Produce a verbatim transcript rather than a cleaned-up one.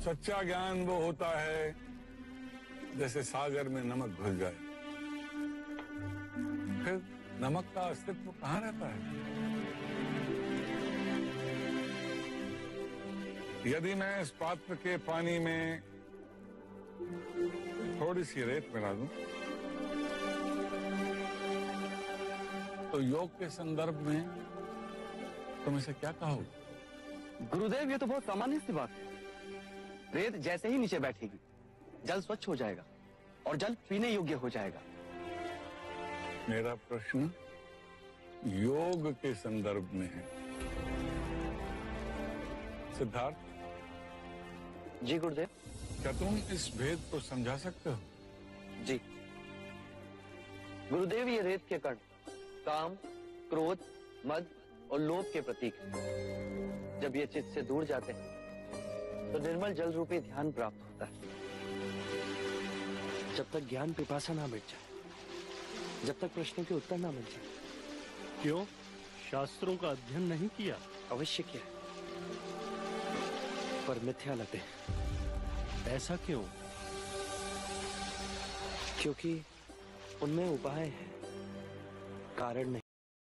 सच्चा ज्ञान वो होता है जैसे सागर में नमक घुल जाए, फिर नमक का अस्तित्व कहाँ रहता है? यदि मैं इस पात्र के पानी में थोड़ी सी रेत मिला दूं, तो योग के संदर्भ में तुम इसे क्या कहोगे? गुरुदेव, ये तो बहुत सामान्य सी बात है। रेत जैसे ही नीचे बैठेगी, जल स्वच्छ हो जाएगा और जल पीने योग्य हो जाएगा। मेरा प्रश्न योग के संदर्भ में है। सिद्धार्थ, जी गुरुदेव। क्या तुम इस भेद को समझा सकते हो? जी गुरुदेव, ये रेत के कण काम, क्रोध, मद और लोभ के प्रतीक हैं। जब ये चित्त से दूर जाते हैं तो निर्मल जल रूपी ध्यान प्राप्त होता है। जब तक ज्ञान पिपासा ना मिट जाए, जब तक प्रश्नों के उत्तर ना मिल जाए। क्यों? शास्त्रों का अध्ययन नहीं किया? अवश्य किया, पर मिथ्या लते। ऐसा क्यों? क्योंकि उनमें उपाय है, कारण नहीं।